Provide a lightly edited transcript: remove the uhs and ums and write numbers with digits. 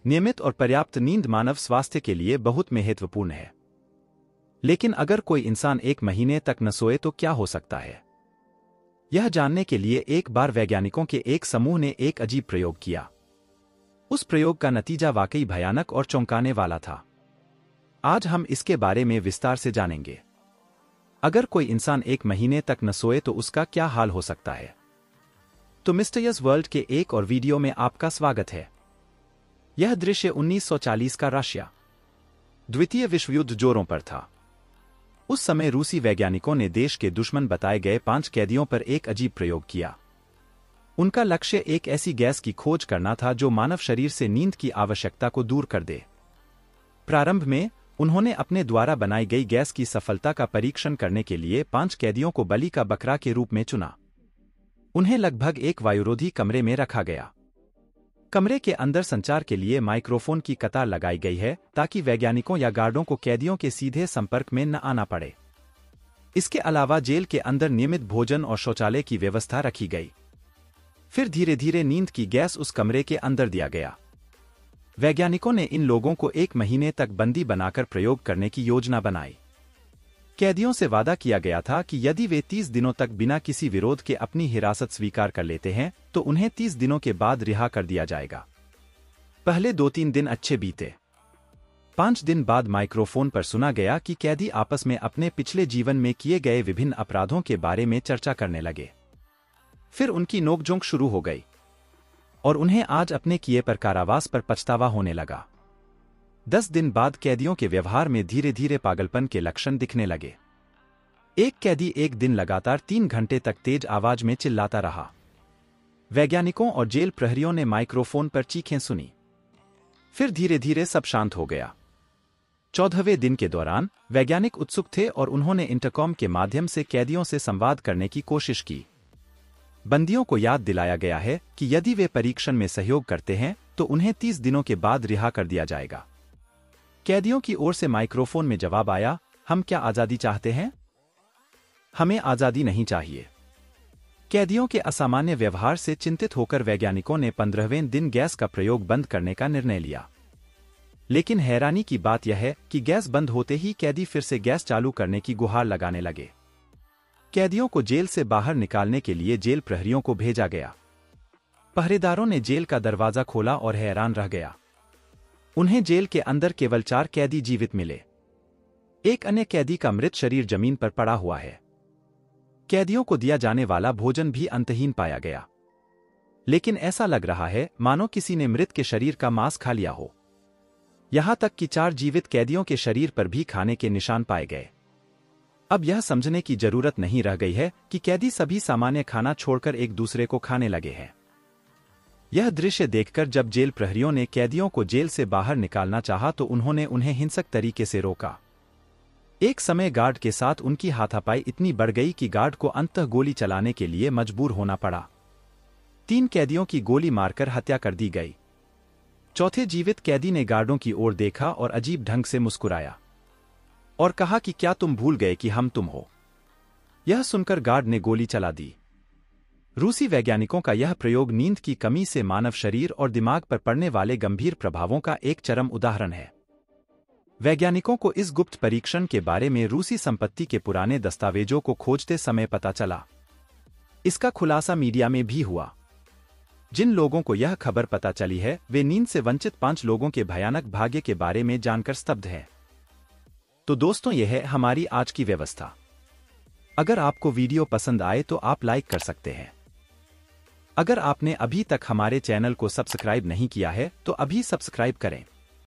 नियमित और पर्याप्त नींद मानव स्वास्थ्य के लिए बहुत महत्वपूर्ण है। लेकिन अगर कोई इंसान 1 महीने तक न सोए तो क्या हो सकता है? यह जानने के लिए एक बार वैज्ञानिकों के एक समूह ने एक अजीब प्रयोग किया। उस प्रयोग का नतीजा वाकई भयानक और चौंकाने वाला था। आज हम इसके बारे में विस्तार से जानेंगे। अगर कोई इंसान 1 महीने तक न सोए तो उसका क्या हाल हो सकता है? तो मिस्टीरियस वर्ल्ड के एक और वीडियो में आपका स्वागत है। यह दृश्य 1940 का रशिया। द्वितीय विश्व युद्ध जोरों पर था। उस समय रूसी वैज्ञानिकों ने देश के दुश्मन बताए गए 5 कैदियों पर एक अजीब प्रयोग किया। उनका लक्ष्य एक ऐसी गैस की खोज करना था जो मानव शरीर से नींद की आवश्यकता को दूर कर दे। प्रारंभ में उन्होंने अपने द्वारा बनाई गई गैस की सफलता का परीक्षण करने के लिए 5 कैदियों को बलि का बकरा के रूप में चुना। उन्हें लगभग एक वायुरोधी कमरे में रखा गया। कमरे के अंदर संचार के लिए माइक्रोफोन की कतार लगाई गई है ताकि वैज्ञानिकों या गार्डों को कैदियों के सीधे संपर्क में न आना पड़े। इसके अलावा जेल के अंदर नियमित भोजन और शौचालय की व्यवस्था रखी गई। फिर धीरे धीरे नींद की गैस उस कमरे के अंदर दिया गया। वैज्ञानिकों ने इन लोगों को 1 महीने तक बंदी बनाकर प्रयोग करने की योजना बनाई। कैदियों से वादा किया गया था कि यदि वे 30 दिनों तक बिना किसी विरोध के अपनी हिरासत स्वीकार कर लेते हैं तो उन्हें 30 दिनों के बाद रिहा कर दिया जाएगा। पहले 2-3 दिन अच्छे बीते। 5 दिन बाद माइक्रोफोन पर सुना गया कि कैदी आपस में अपने पिछले जीवन में किए गए विभिन्न अपराधों के बारे में चर्चा करने लगे। फिर उनकी नोकझोंक शुरू हो गई और उन्हें आज अपने किए पर कारावास पर पछतावा होने लगा। 10 दिन बाद कैदियों के व्यवहार में धीरे धीरे पागलपन के लक्षण दिखने लगे। एक कैदी एक दिन लगातार 3 घंटे तक तेज आवाज में चिल्लाता रहा। वैज्ञानिकों और जेल प्रहरियों ने माइक्रोफोन पर चीखें सुनी। फिर धीरे धीरे सब शांत हो गया। 14वें दिन के दौरान वैज्ञानिक उत्सुक थे और उन्होंने इंटरकॉम के माध्यम से कैदियों से संवाद करने की कोशिश की। बंदियों को याद दिलाया गया है कि यदि वे परीक्षण में सहयोग करते हैं तो उन्हें 30 दिनों के बाद रिहा कर दिया जाएगा। कैदियों की ओर से माइक्रोफोन में जवाब आया, हम क्या आजादी चाहते हैं? हमें आजादी नहीं चाहिए। कैदियों के असामान्य व्यवहार से चिंतित होकर वैज्ञानिकों ने 15वें दिन गैस का प्रयोग बंद करने का निर्णय लिया। लेकिन हैरानी की बात यह है कि गैस बंद होते ही कैदी फिर से गैस चालू करने की गुहार लगाने लगे। कैदियों को जेल से बाहर निकालने के लिए जेल प्रहरियों को भेजा गया। पहरेदारों ने जेल का दरवाजा खोला और हैरान रह गया। उन्हें जेल के अंदर केवल 4 कैदी जीवित मिले। एक अन्य कैदी का मृत शरीर जमीन पर पड़ा हुआ है। कैदियों को दिया जाने वाला भोजन भी अंतहीन पाया गया। लेकिन ऐसा लग रहा है मानो किसी ने मृत के शरीर का मांस खा लिया हो। यहां तक कि 4 जीवित कैदियों के शरीर पर भी खाने के निशान पाए गए। अब यह समझने की जरूरत नहीं रह गई है कि कैदी सभी सामान्य खाना छोड़कर एक दूसरे को खाने लगे हैं। यह दृश्य देखकर जब जेल प्रहरियों ने कैदियों को जेल से बाहर निकालना चाहा तो उन्होंने उन्हें हिंसक तरीके से रोका। एक समय गार्ड के साथ उनकी हाथापाई इतनी बढ़ गई कि गार्ड को अंततः गोली चलाने के लिए मजबूर होना पड़ा। 3 कैदियों की गोली मारकर हत्या कर दी गई। चौथे जीवित कैदी ने गार्डों की ओर देखा और अजीब ढंग से मुस्कुराया और कहा कि क्या तुम भूल गए कि हम तुम हो? यह सुनकर गार्ड ने गोली चला दी। रूसी वैज्ञानिकों का यह प्रयोग नींद की कमी से मानव शरीर और दिमाग पर पड़ने वाले गंभीर प्रभावों का एक चरम उदाहरण है। वैज्ञानिकों को इस गुप्त परीक्षण के बारे में रूसी संपत्ति के पुराने दस्तावेजों को खोजते समय पता चला। इसका खुलासा मीडिया में भी हुआ। जिन लोगों को यह खबर पता चली है वे नींद से वंचित 5 लोगों के भयानक भाग्य के बारे में जानकर स्तब्ध हैं। तो दोस्तों, यह है हमारी आज की व्यवस्था। अगर आपको वीडियो पसंद आए तो आप लाइक कर सकते हैं। अगर आपने अभी तक हमारे चैनल को सब्सक्राइब नहीं किया है तो अभी सब्सक्राइब करें।